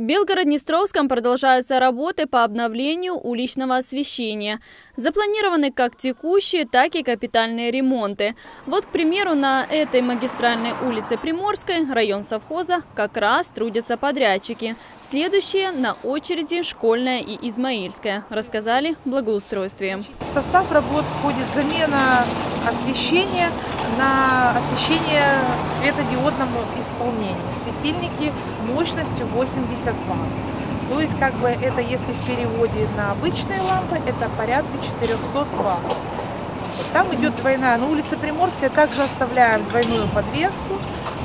В Белгород-Днестровском продолжаются работы по обновлению уличного освещения. Запланированы как текущие, так и капитальные ремонты. Вот, к примеру, на этой магистральной улице Приморской, район совхоза, как раз трудятся подрядчики. Следующие на очереди Школьная и Измаильская, рассказали в благоустройстве. В состав работ входит замена освещения на освещение в светодиодном исполнении. Светильники мощностью 80 Вт. То есть, это, если в переводе на обычные лампы, это порядка 400 Вт. Там идет двойная. На улице Приморская также оставляем двойную подвеску.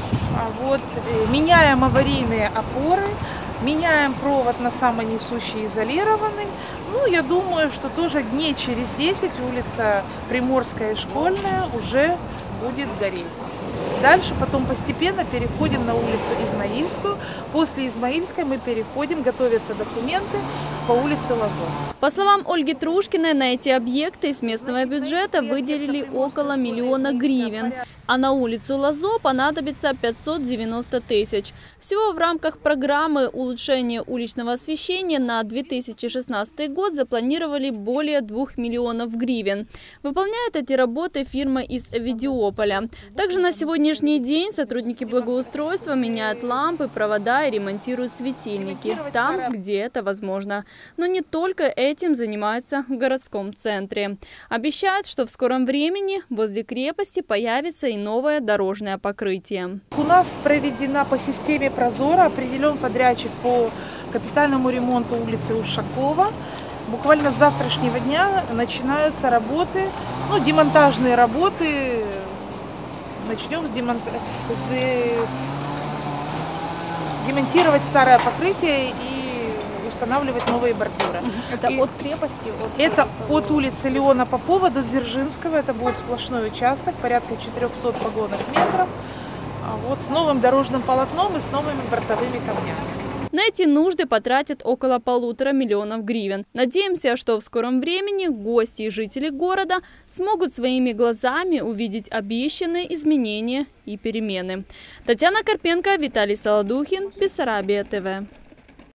Меняем аварийные опоры. Меняем провод на самонесущий изолированный. Я думаю, что тоже дней через 10 улица Приморская и Школьная уже будет гореть. Дальше потом постепенно переходим на улицу Измаильскую. После Измаильской мы переходим, готовятся документы по улице Лазо. По словам Ольги Трушкиной, на эти объекты из местного бюджета выделили около 1 миллиона гривен, а на улицу Лазо понадобится 590 тысяч. Всего в рамках программы улучшения уличного освещения на 2016 год запланировали более 2 миллионов гривен. Выполняет эти работы фирма из Овидиополя. Также на сегодняшний день сотрудники благоустройства меняют лампы, провода и ремонтируют светильники там, где это возможно. Но не только этим занимаются в городском центре. Обещают, что в скором времени возле крепости появится и новое дорожное покрытие. У нас проведена по системе Прозора, определен подрядчик по капитальному ремонту улицы Ушакова. Буквально с завтрашнего дня начинаются работы, демонтажные работы. Начнем демонтировать старое покрытие и устанавливать новые бордюры. Это от крепости? Это от улицы Леона Попова до Дзержинского. Это будет сплошной участок, порядка 400 вагонных метров. С новым дорожным полотном и с новыми бортовыми камнями. На эти нужды потратят около 1,5 миллиона гривен. Надеемся, что в скором времени гости и жители города смогут своими глазами увидеть обещанные изменения и перемены. Татьяна Карпенко, Виталий Солодухин, Бессарабия ТВ.